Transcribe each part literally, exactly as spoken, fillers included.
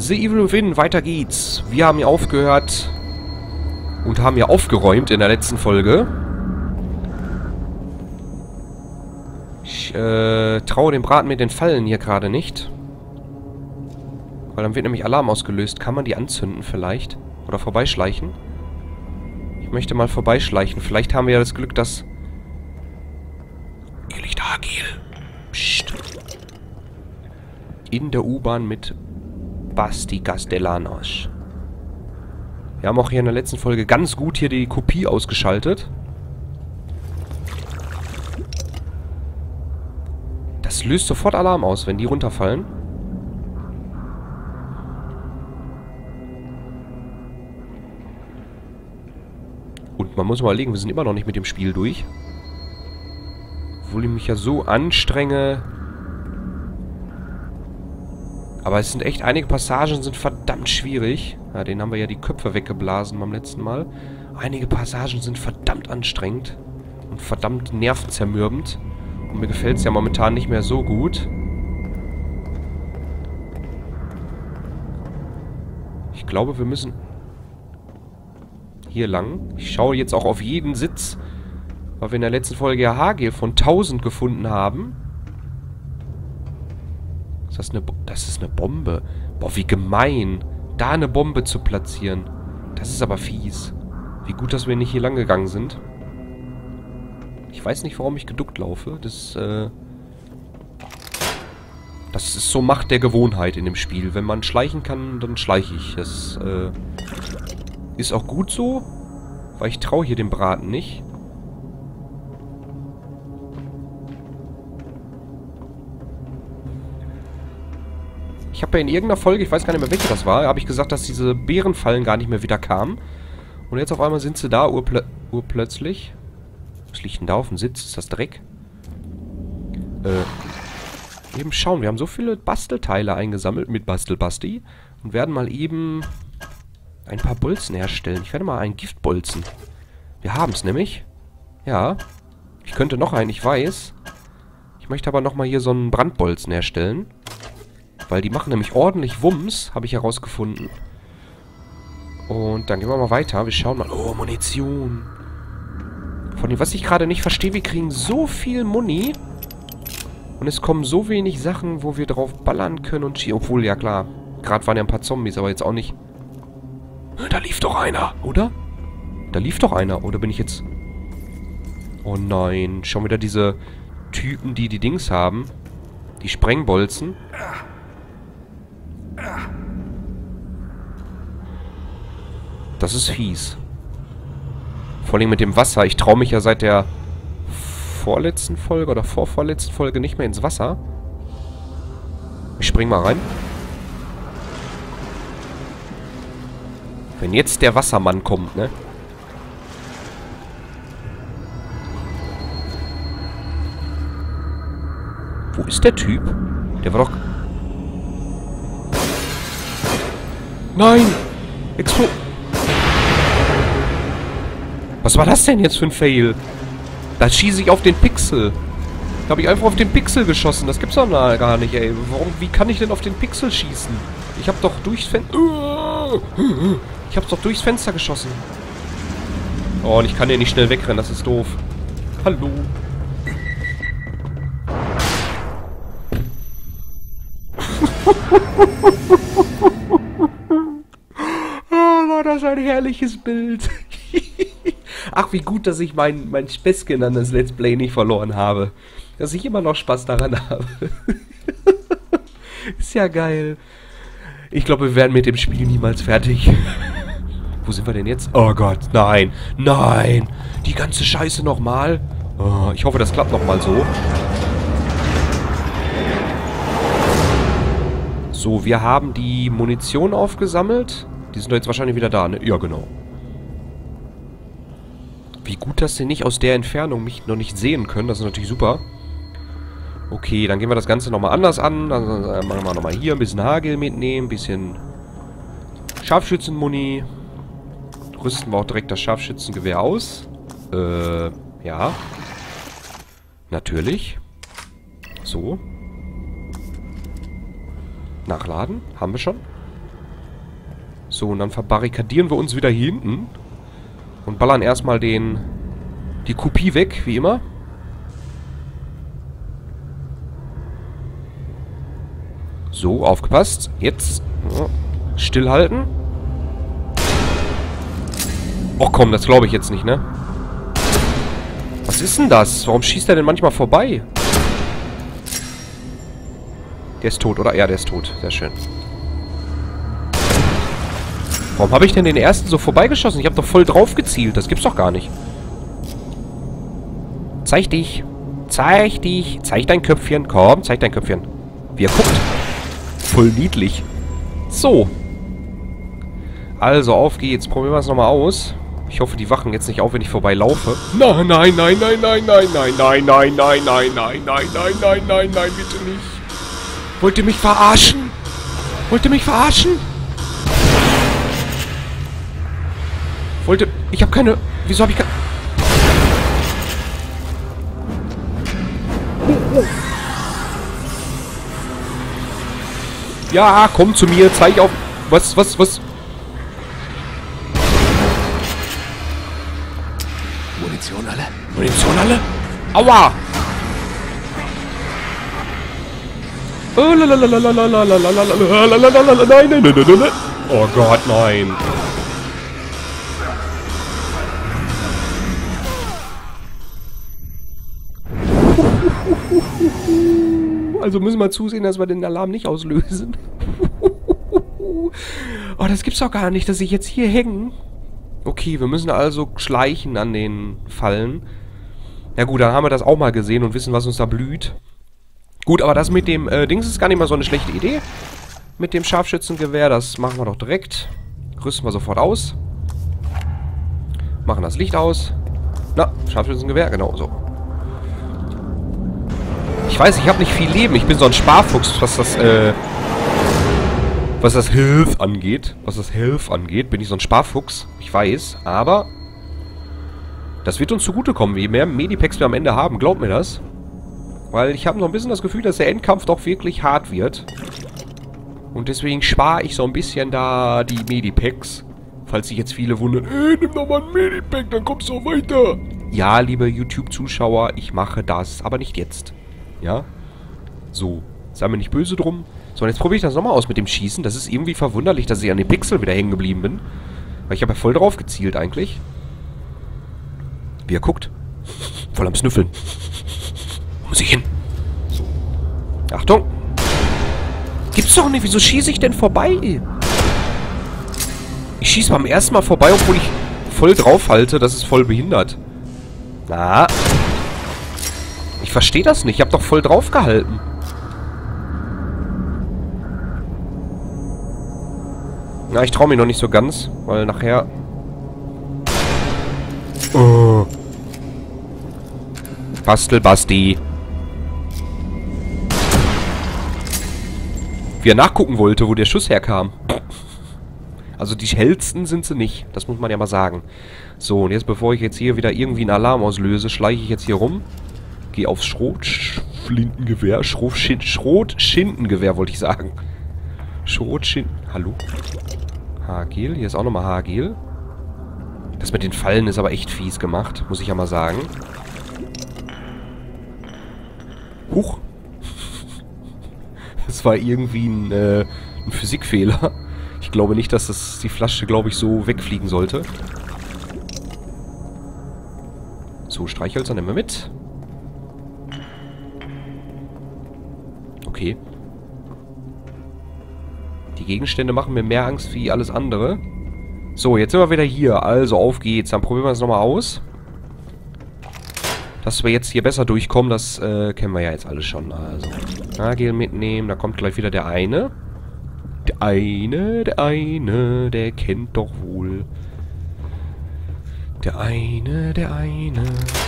The Evil Within, weiter geht's. Wir haben hier aufgehört und haben hier aufgeräumt in der letzten Folge. Ich äh, traue dem Braten mit den Fallen hier gerade nicht. Weil dann wird nämlich Alarm ausgelöst. Kann man die anzünden vielleicht? Oder vorbeischleichen? Ich möchte mal vorbeischleichen. Vielleicht haben wir ja das Glück, dass... Ihr Licht agil. Psst. In der U-Bahn mit Basti Castellanos. Wir haben auch hier in der letzten Folge ganz gut hier die Kopie ausgeschaltet. Das löst sofort Alarm aus, wenn die runterfallen. Und man muss mal überlegen, wir sind immer noch nicht mit dem Spiel durch. Obwohl ich mich ja so anstrenge. Aber es sind echt, einige Passagen sind verdammt schwierig. Ja, denen haben wir ja die Köpfe weggeblasen beim letzten Mal. Einige Passagen sind verdammt anstrengend. Und verdammt nervenzermürbend. Und mir gefällt es ja momentan nicht mehr so gut. Ich glaube, wir müssen hier lang. Ich schaue jetzt auch auf jeden Sitz, weil wir in der letzten Folge ja Hagel von tausend gefunden haben. Ist das eine Bo das ist eine Bombe. Boah, wie gemein. Da eine Bombe zu platzieren. Das ist aber fies. Wie gut, dass wir nicht hier lang gegangen sind. Ich weiß nicht, warum ich geduckt laufe. Das, äh... Das ist so Macht der Gewohnheit in dem Spiel. Wenn man schleichen kann, dann schleiche ich. Das, äh... Ist auch gut so, weil ich traue hier dem Braten nicht. Ich habe ja in irgendeiner Folge, ich weiß gar nicht mehr, welche das war, habe ich gesagt, dass diese Bärenfallen gar nicht mehr wieder kamen. Und jetzt auf einmal sind sie da, urplö urplötzlich. Was liegt denn da auf dem Sitz? Ist das Dreck? Äh, eben schauen, wir haben so viele Bastelteile eingesammelt mit Bastelbasti und werden mal eben ein paar Bolzen herstellen. Ich werde mal einen Giftbolzen. Wir haben es nämlich. Ja. Ich könnte noch einen, ich weiß. Ich möchte aber nochmal hier so einen Brandbolzen herstellen. Weil die machen nämlich ordentlich Wumms, habe ich herausgefunden. Und dann gehen wir mal weiter. Wir schauen mal. Oh, Munition. Von dem, was ich gerade nicht verstehe, wir kriegen so viel Muni. Und es kommen so wenig Sachen, wo wir drauf ballern können und schießen. Obwohl, ja klar. Gerade waren ja ein paar Zombies, aber jetzt auch nicht. Da lief doch einer, oder? Da lief doch einer, oder bin ich jetzt... Oh nein, schon wieder diese Typen, die die Dings haben. Die Sprengbolzen. Das ist fies. Vor allem mit dem Wasser. Ich traue mich ja seit der vorletzten Folge oder vorvorletzten Folge nicht mehr ins Wasser. Ich spring mal rein. Wenn jetzt der Wassermann kommt, ne? Wo ist der Typ? Der war doch... Nein! Explo... Was war das denn jetzt für ein Fail? Da schieße ich auf den Pixel. Da habe ich einfach auf den Pixel geschossen. Das gibt's doch gar nicht, ey. Warum, wie kann ich denn auf den Pixel schießen? Ich habe doch durchs Fenster... Ich hab's doch durchs Fenster geschossen. Oh, und ich kann hier nicht schnell wegrennen, das ist doof. Hallo. Oh, war das ein herrliches Bild. Ach, wie gut, dass ich mein, mein Späßchen an das Let's Play nicht verloren habe. Dass ich immer noch Spaß daran habe. Ist ja geil. Ich glaube, wir werden mit dem Spiel niemals fertig. Wo sind wir denn jetzt? Oh Gott, nein. Nein. Die ganze Scheiße nochmal. Oh, ich hoffe, das klappt nochmal so. So, wir haben die Munition aufgesammelt. Die sind doch jetzt wahrscheinlich wieder da, ne? Ja, genau. Wie gut, dass sie nicht aus der Entfernung mich noch nicht sehen können. Das ist natürlich super. Okay, dann gehen wir das Ganze nochmal anders an. Dann machen wir nochmal hier ein bisschen Hagel mitnehmen. Ein bisschen Scharfschützenmuni. Rüsten wir auch direkt das Scharfschützengewehr aus. Äh, ja. Natürlich. So. Nachladen. Haben wir schon. So, und dann verbarrikadieren wir uns wieder hier hinten. Und ballern erstmal den... die Kopie weg, wie immer. So, aufgepasst. Jetzt. Ja, stillhalten. Och komm, das glaube ich jetzt nicht, ne? Was ist denn das? Warum schießt er denn manchmal vorbei? Der ist tot, oder? Ja, der ist tot. Sehr schön. Warum habe ich denn den ersten so vorbeigeschossen? Ich habe doch voll drauf gezielt. Das gibt's doch gar nicht. Zeig dich. Zeig dich. Zeig dein Köpfchen. Komm, zeig dein Köpfchen. Wie er guckt. Voll niedlich. So. Also, auf geht's. Probieren wir es nochmal aus. Ich hoffe, die wachen jetzt nicht auf, wenn ich vorbeilaufe. Nein, nein, nein, nein, nein, nein, nein, nein, nein, nein, nein, nein, nein, nein, nein, nein, nein, bitte nicht. Wollt ihr mich verarschen? Wollt ihr mich verarschen? Wollte... Ich habe keine... Wieso habe ich keine... Oh, oh. Ja, komm zu mir, zeig auf... Was, was, was... Munition alle? Munition alle? Aua! Oh Gott, nein. Also müssen wir zusehen, dass wir den Alarm nicht auslösen. Oh, das gibt's doch gar nicht, dass ich jetzt hier hängen. Okay, wir müssen also schleichen an den Fallen. Ja gut, dann haben wir das auch mal gesehen und wissen, was uns da blüht. Gut, aber das mit dem äh, Dings ist gar nicht mal so eine schlechte Idee. Mit dem Scharfschützengewehr, das machen wir doch direkt. Rüsten wir sofort aus. Machen das Licht aus. Na, Scharfschützengewehr, genau so. Ich weiß, ich habe nicht viel Leben. Ich bin so ein Sparfuchs, was das, äh... was das Health angeht. Was das Health angeht, bin ich so ein Sparfuchs. Ich weiß, aber... das wird uns zugutekommen, je mehr Medipacks wir am Ende haben. Glaubt mir das. Weil ich habe so ein bisschen das Gefühl, dass der Endkampf doch wirklich hart wird. Und deswegen spare ich so ein bisschen da die Medipacks. Falls sich jetzt viele wundern, ey, nimm doch mal ein Medipack, dann kommst du auch weiter. Ja, liebe YouTube-Zuschauer, ich mache das, aber nicht jetzt. Ja? So, sei mir nicht böse drum. So, und jetzt probiere ich das nochmal aus mit dem Schießen. Das ist irgendwie verwunderlich, dass ich an den Pixel wieder hängen geblieben bin. Weil ich habe ja voll drauf gezielt eigentlich. Wie er guckt. Voll am Snüffeln. Wo muss ich hin? So. Achtung. Gibt's doch nicht. Wieso schieße ich denn vorbei? Ich schieße beim ersten Mal vorbei, obwohl ich voll drauf halte. Das ist voll behindert. Na. Ich verstehe das nicht. Ich habe doch voll drauf gehalten. Na, ich traue mich noch nicht so ganz, weil nachher... Oh. Bastelbasti. Wie er nachgucken wollte, wo der Schuss herkam. Also die hellsten sind sie nicht. Das muss man ja mal sagen. So, und jetzt bevor ich jetzt hier wieder irgendwie einen Alarm auslöse, schleiche ich jetzt hier rum. Gehe aufs Schrotschlintengewehr. Schrotschindengewehr wollte ich sagen. Schrotschinden... Hallo? Hagel. Hier ist auch nochmal Hagel. Das mit den Fallen ist aber echt fies gemacht. Muss ich ja mal sagen. Huch. Das war irgendwie ein, äh, ein Physikfehler. Ich glaube nicht, dass das die Flasche, glaube ich, so wegfliegen sollte. So, Streichhölzer nehmen wir mit. Okay. Die Gegenstände machen mir mehr Angst wie alles andere. So, jetzt sind wir wieder hier. Also, auf geht's. Dann probieren wir es nochmal aus. Dass wir jetzt hier besser durchkommen, das äh, kennen wir ja jetzt alles schon. Also, Nagel mitnehmen. Da kommt gleich wieder der eine. Der eine, der eine, der kennt doch wohl. Der eine, der eine.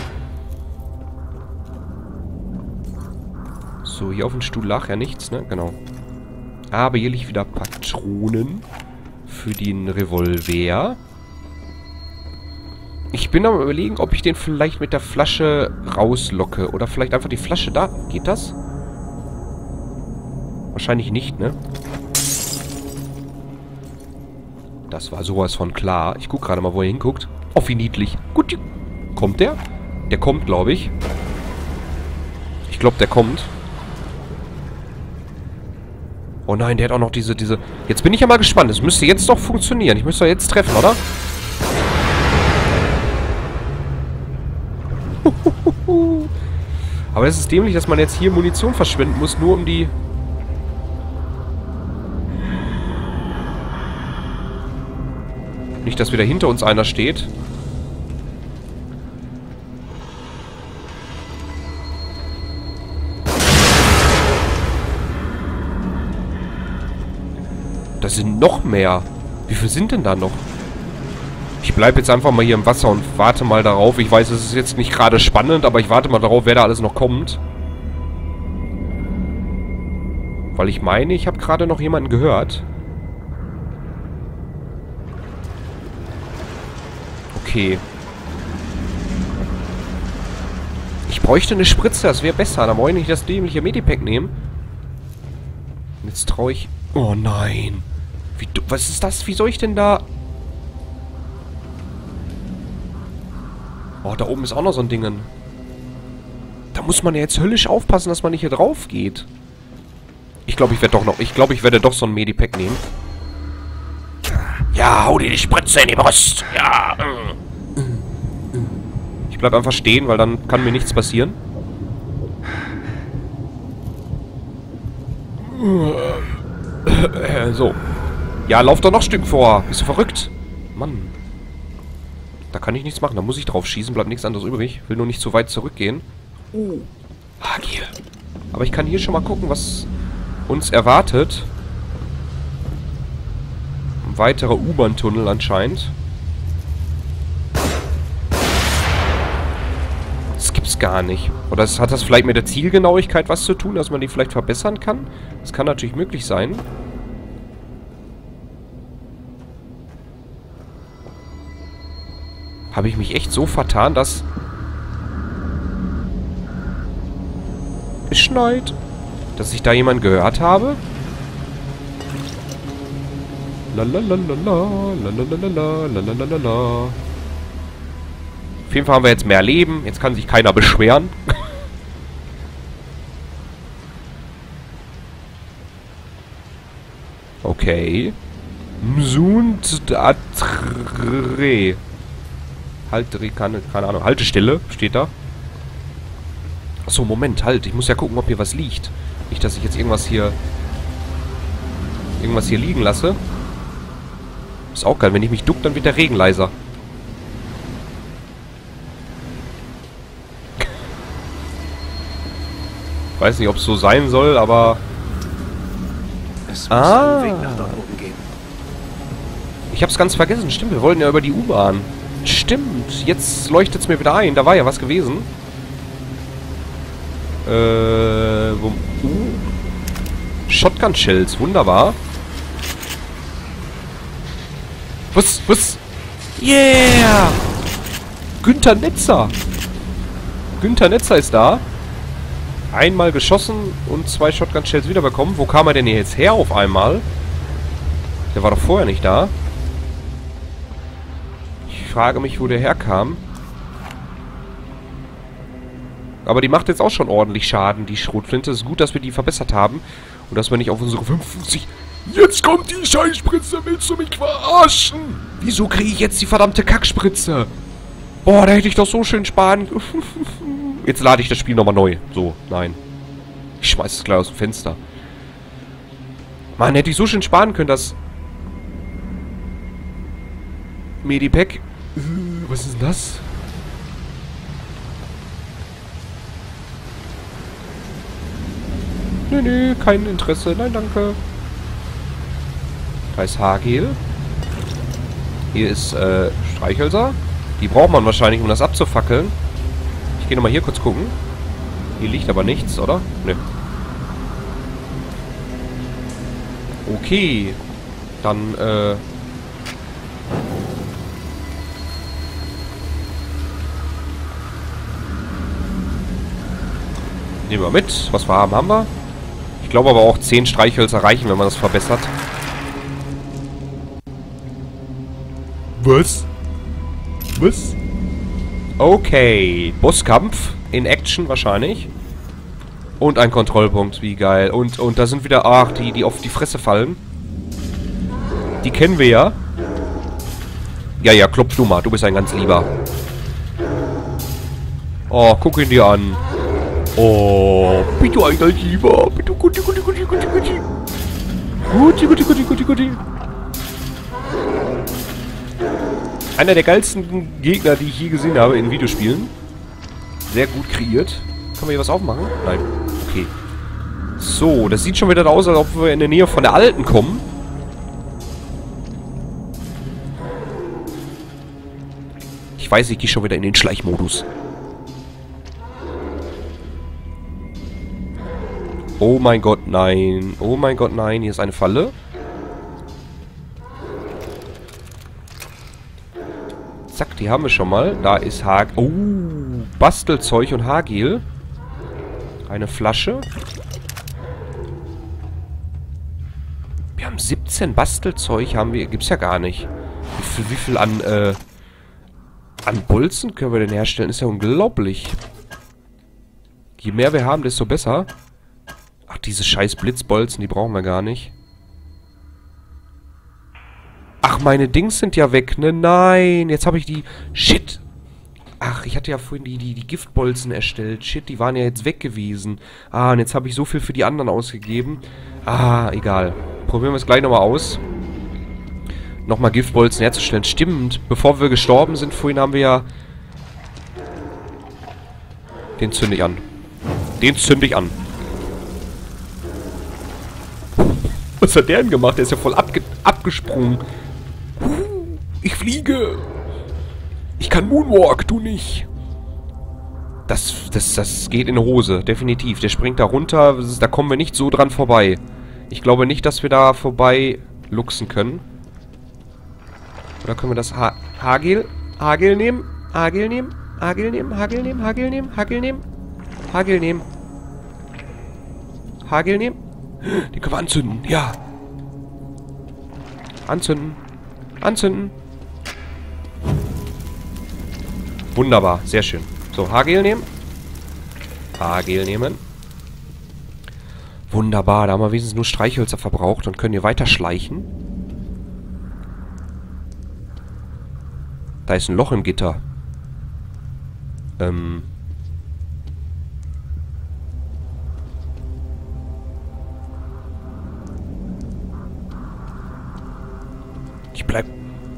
So, hier auf dem Stuhl lag ja nichts, ne? Genau. Aber hier liegt wieder Patronen für den Revolver. Ich bin am Überlegen, ob ich den vielleicht mit der Flasche rauslocke. Oder vielleicht einfach die Flasche da. Geht das? Wahrscheinlich nicht, ne? Das war sowas von klar. Ich gucke gerade mal, wo er hinguckt. Oh, wie niedlich. Gut, kommt der? Der kommt, glaube ich. Ich glaube, der kommt. Oh nein, der hat auch noch diese, diese... Jetzt bin ich ja mal gespannt. Es müsste jetzt doch funktionieren. Ich müsste doch jetzt treffen, oder? Aber es ist dämlich, dass man jetzt hier Munition verschwenden muss, nur um die... Nicht, dass wieder hinter uns einer steht. Das sind noch mehr. Wie viel sind denn da noch? Ich bleibe jetzt einfach mal hier im Wasser und warte mal darauf. Ich weiß, es ist jetzt nicht gerade spannend, aber ich warte mal darauf, wer da alles noch kommt. Weil ich meine, ich habe gerade noch jemanden gehört. Okay. Ich bräuchte eine Spritze, das wäre besser. Da brauche ich nicht das dämliche Medipack nehmen. Und jetzt traue ich... Oh nein. Wie, was ist das? Wie soll ich denn da... Oh, da oben ist auch noch so ein Ding. Da muss man ja jetzt höllisch aufpassen, dass man nicht hier drauf geht. Ich glaube, ich werde doch noch... Ich glaube, ich werde doch so ein Medipack nehmen. Ja, hau dir die Spritze in die Brust. Ja. Ich bleib einfach stehen, weil dann kann mir nichts passieren. So. Ja, lauf doch noch ein Stück vor. Bist du verrückt? Mann. Da kann ich nichts machen. Da muss ich drauf schießen. Bleibt nichts anderes übrig. Will nur nicht zu weit zurückgehen. Oh. Hagel. Aber ich kann hier schon mal gucken, was uns erwartet. Ein weiterer U-Bahn-Tunnel anscheinend. Das gibt's gar nicht. Oder es, hat das vielleicht mit der Zielgenauigkeit was zu tun, dass man die vielleicht verbessern kann? Das kann natürlich möglich sein. Habe ich mich echt so vertan, dass... Es schneit. Dass ich da jemanden gehört habe? Lalalala, lalalala, lalalala. Auf jeden Fall haben wir jetzt mehr Leben. Jetzt kann sich keiner beschweren. Okay. Msund atre. Halte, keine, keine Ahnung. Haltestelle steht da. Achso, Moment, halt. Ich muss ja gucken, ob hier was liegt. Nicht, dass ich jetzt irgendwas hier... Irgendwas hier liegen lasse. Ist auch geil. Wenn ich mich duck, dann wird der Regen leiser. Weiß nicht, ob es so sein soll, aber... Es muss ah. einen Weg nach dort oben gehen. Ich hab's ganz vergessen. Stimmt, wir wollten ja über die U-Bahn. Stimmt. Jetzt leuchtet es mir wieder ein. Da war ja was gewesen. Äh, wo... Uh. Shotgun-Shells. Wunderbar. Was? Was? Yeah! Günther Netzer. Günther Netzer ist da. Einmal geschossen und zwei Shotgun-Shells wiederbekommen. Wo kam er denn jetzt her auf einmal? Der war doch vorher nicht da. Ich frage mich, wo der herkam. Aber die macht jetzt auch schon ordentlich Schaden, die Schrotflinte. Es ist gut, dass wir die verbessert haben. Und dass wir nicht auf unsere fünfundfünfzig... Jetzt kommt die Scheißspritze, willst du mich verarschen? Wieso kriege ich jetzt die verdammte Kackspritze? Boah, da hätte ich doch so schön sparen... Jetzt lade ich das Spiel nochmal neu. So, nein. Ich schmeiß es gleich aus dem Fenster. Mann, hätte ich so schön sparen können, das... Medipack. Was ist denn das? Nö, nö, kein Interesse. Nein, danke. Da ist Haargel. Hier ist, äh, Streichhölzer. Die braucht man wahrscheinlich, um das abzufackeln. Ich gehe nochmal hier kurz gucken. Hier liegt aber nichts, oder? Nö. Okay. Dann, äh... nehmen wir mit. Was wir haben, haben wir. Ich glaube aber auch zehn Streichhölzer reichen, wenn man das verbessert. Was? Was? Okay. Bosskampf. In Action wahrscheinlich. Und ein Kontrollpunkt. Wie geil. Und, und da sind wieder... Ach, die, die auf die Fresse fallen. Die kennen wir ja. Ja, ja, klopf du mal. Du bist ein ganz Lieber. Oh, guck ihn dir an. Oh, bitte ein ganz Lieber. Bitte, guti, guti, guti, guti, guti. Guti, guti, guti, guti, guti. Einer der geilsten Gegner, die ich je gesehen habe in Videospielen. Sehr gut kreiert. Können wir hier was aufmachen? Nein. Okay. So, das sieht schon wieder aus, als ob wir in der Nähe von der Alten kommen. Ich weiß, ich gehe schon wieder in den Schleichmodus. Oh mein Gott, nein. Oh mein Gott, nein. Hier ist eine Falle. Zack, die haben wir schon mal. Da ist Hagel. Oh, Bastelzeug und Hagel. Eine Flasche. Wir haben siebzehn Bastelzeug. Haben wir. Gibt's ja gar nicht. Wie viel, wie viel an, äh, an Bolzen können wir denn herstellen? Ist ja unglaublich. Je mehr wir haben, desto besser. Ach, diese scheiß Blitzbolzen, die brauchen wir gar nicht. Ach, meine Dings sind ja weg, ne? Nein, jetzt habe ich die... Shit. Ach, ich hatte ja vorhin die, die, die Giftbolzen erstellt. Shit, die waren ja jetzt weg gewesen. Ah, und jetzt habe ich so viel für die anderen ausgegeben. Ah, egal. Probieren wir es gleich nochmal aus. Nochmal Giftbolzen herzustellen. Stimmt, bevor wir gestorben sind, vorhin haben wir ja... Den zünde ich an. Den zünde ich an. Was hat der denn gemacht? Der ist ja voll abge abgesprungen. Ich fliege. Ich kann Moonwalk, du nicht. Das, das, das geht in die Hose, definitiv. Der springt da runter, da kommen wir nicht so dran vorbei. Ich glaube nicht, dass wir da vorbei luchsen können. Oder können wir das ha Hagel, Hagel nehmen? Hagel nehmen? Hagel nehmen? Hagel nehmen? Hagel nehmen? Hagel nehmen? Hagel nehmen? Hagel nehmen? Den können wir anzünden, ja. Anzünden. Anzünden. Wunderbar, sehr schön. So, Hagel nehmen. Hagel nehmen. Wunderbar, da haben wir wenigstens nur Streichhölzer verbraucht und können hier weiter schleichen. Da ist ein Loch im Gitter. Ähm... Ich bleib...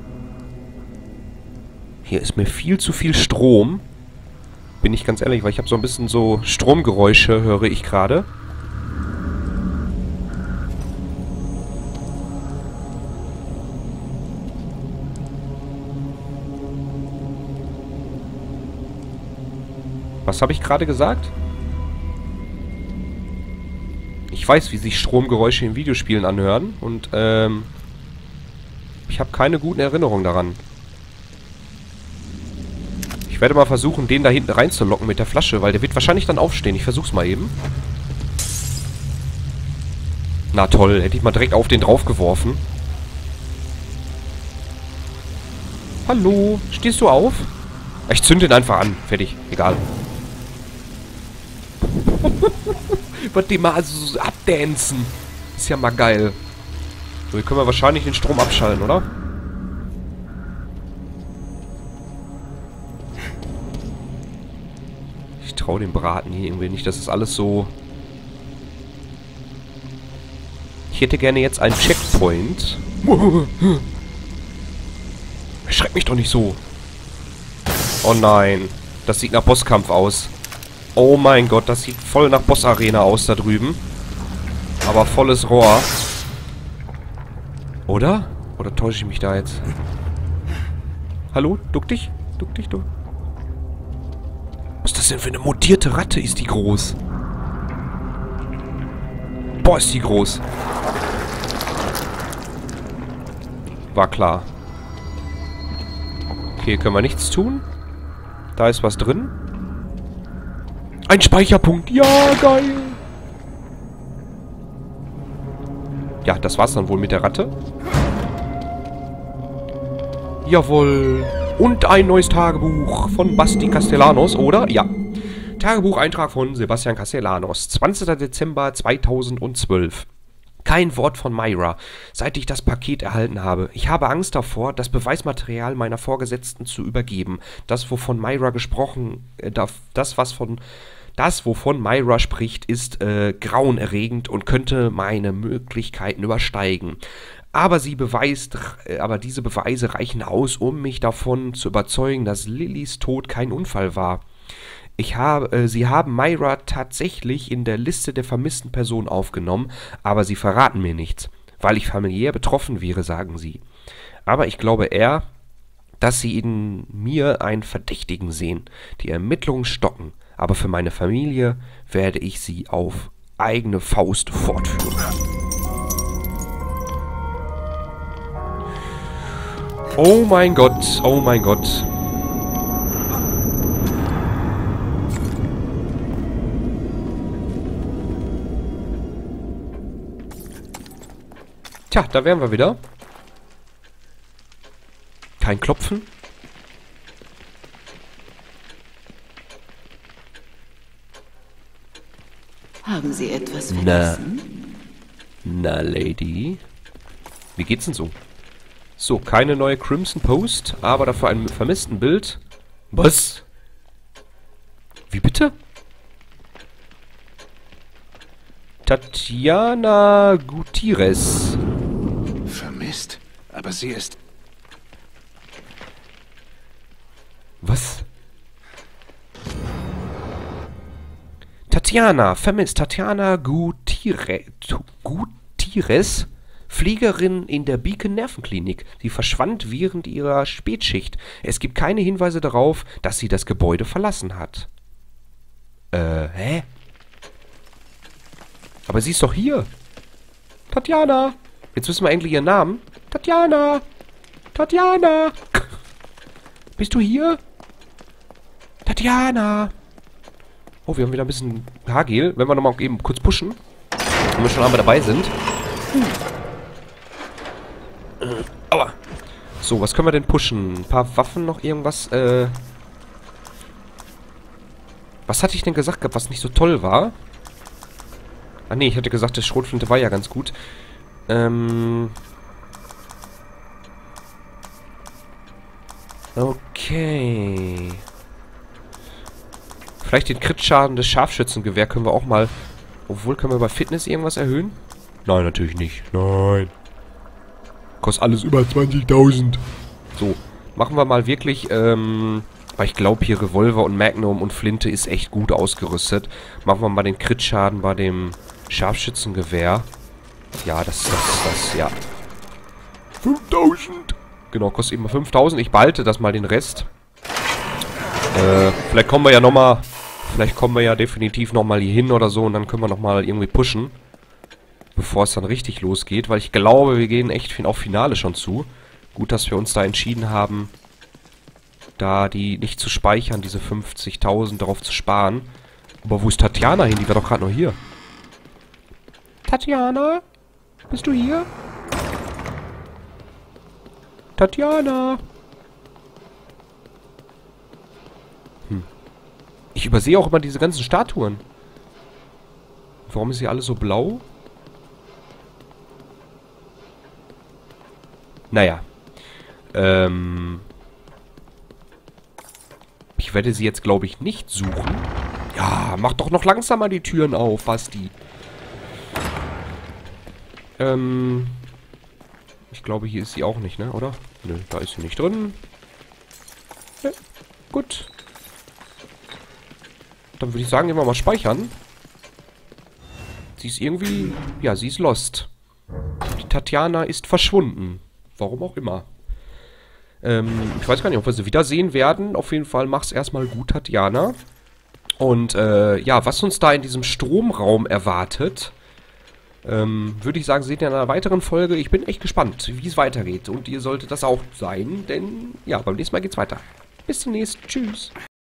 Hier ist mir viel zu viel Strom. Bin ich ganz ehrlich, weil ich habe so ein bisschen so Stromgeräusche, höre ich gerade. Was habe ich gerade gesagt? Ich weiß, wie sich Stromgeräusche in Videospielen anhören. Und, ähm... ich habe keine guten Erinnerungen daran. Ich werde mal versuchen, den da hinten reinzulocken mit der Flasche, weil der wird wahrscheinlich dann aufstehen. Ich versuch's mal eben. Na toll, hätte ich mal direkt auf den draufgeworfen. Hallo, stehst du auf? Ich zünde den einfach an. Fertig, egal. Wird die mal also so abdancen. Ist ja mal geil. So, hier können wir wahrscheinlich den Strom abschalten, oder? Ich traue dem Braten hier irgendwie nicht. Das ist alles so... Ich hätte gerne jetzt einen Checkpoint. Erschreck mich doch nicht so. Oh nein. Das sieht nach Bosskampf aus. Oh mein Gott, das sieht voll nach Bossarena aus da drüben. Aber volles Rohr. Oder? Oder täusche ich mich da jetzt? Hallo? Duck dich? Duck dich, du. Was ist das denn für eine mutierte Ratte? Ist die groß? Boah, ist die groß. War klar. Okay, können wir nichts tun. Da ist was drin. Ein Speicherpunkt. Ja, geil. Ja, das war's dann wohl mit der Ratte. Jawohl. Und ein neues Tagebuch von Basti Castellanos, oder? Ja. Tagebucheintrag von Sebastian Castellanos. zwanzigster Dezember zweitausendzwölf. Kein Wort von Myra, seit ich das Paket erhalten habe. Ich habe Angst davor, das Beweismaterial meiner Vorgesetzten zu übergeben. Das, wovon Myra gesprochen, äh, das, was von, das, wovon Myra spricht, ist äh, grauenerregend und könnte meine Möglichkeiten übersteigen. Aber sie beweist, äh, aber diese Beweise reichen aus, um mich davon zu überzeugen, dass Lillys Tod kein Unfall war. Ich habe, äh, sie haben Myra tatsächlich in der Liste der vermissten Personen aufgenommen, aber sie verraten mir nichts, weil ich familiär betroffen wäre, sagen sie. Aber ich glaube eher, dass sie in mir einen Verdächtigen sehen. Die Ermittlungen stocken, aber für meine Familie werde ich sie auf eigene Faust fortführen. Oh mein Gott, oh mein Gott. Tja, da wären wir wieder. Kein Klopfen. Haben Sie etwas Na, vergessen? na, Lady. Wie geht's denn so? So, keine neue Crimson Post, aber dafür ein vermissten Bild. Was? Wie bitte? Tatjana Gutierrez. Vermisst? Aber sie ist... Was? Tatjana, vermisst. Tatjana Gutierrez. Gutierrez? Fliegerin in der Beacon Nervenklinik. Sie verschwand während ihrer Spätschicht. Es gibt keine Hinweise darauf, dass sie das Gebäude verlassen hat. Äh, hä? Aber sie ist doch hier. Tatjana. Jetzt wissen wir endlich ihren Namen. Tatjana. Tatjana. Bist du hier? Tatjana. Oh, wir haben wieder ein bisschen Haargel. Wenn wir nochmal eben kurz pushen. Wenn wir schon einmal dabei sind. Aua. So, was können wir denn pushen? Ein paar Waffen, noch irgendwas? Äh. Was hatte ich denn gesagt gehabt, was nicht so toll war? Ah ne, ich hatte gesagt, das Schrotflinte war ja ganz gut. Ähm. Okay. Vielleicht den Crit-Schaden des Scharfschützengewehr können wir auch mal... Obwohl, können wir bei Fitness irgendwas erhöhen? Nein, natürlich nicht. Nein. Kostet alles über zwanzigtausend. So, machen wir mal wirklich, ähm... weil ich glaube, hier Revolver und Magnum und Flinte ist echt gut ausgerüstet. Machen wir mal den Crit-Schaden bei dem Scharfschützengewehr. Ja, das, das, das, ja. fünftausend. Genau, kostet immer fünftausend. Ich behalte das mal den Rest. Äh, vielleicht kommen wir ja nochmal... Vielleicht kommen wir ja definitiv nochmal hier hin oder so und dann können wir nochmal irgendwie pushen. Bevor es dann richtig losgeht. Weil ich glaube, wir gehen echt auf Finale schon zu. Gut, dass wir uns da entschieden haben, da die nicht zu speichern, diese fünfzigtausend darauf zu sparen. Aber wo ist Tatjana hin? Die war doch gerade noch hier. Tatjana? Bist du hier? Tatjana? Hm. Ich übersehe auch immer diese ganzen Statuen. Warum ist hier alles so blau? Naja. Ähm... Ich werde sie jetzt, glaube ich, nicht suchen. Ja, mach doch noch langsamer die Türen auf, Basti. Ähm... Ich glaube, hier ist sie auch nicht, ne? Oder? Nö, da ist sie nicht drin. Ja, gut. Dann würde ich sagen, gehen wir mal speichern. Sie ist irgendwie... Ja, sie ist lost. Die Tatjana ist verschwunden. Warum auch immer. Ähm, ich weiß gar nicht, ob wir sie wiedersehen werden. Auf jeden Fall mach's erstmal gut, Tatjana. Und, äh, ja, was uns da in diesem Stromraum erwartet, ähm, würde ich sagen, seht ihr in einer weiteren Folge. Ich bin echt gespannt, wie es weitergeht. Und ihr solltet das auch sein, denn, ja, beim nächsten Mal geht's weiter. Bis zum nächsten. Tschüss.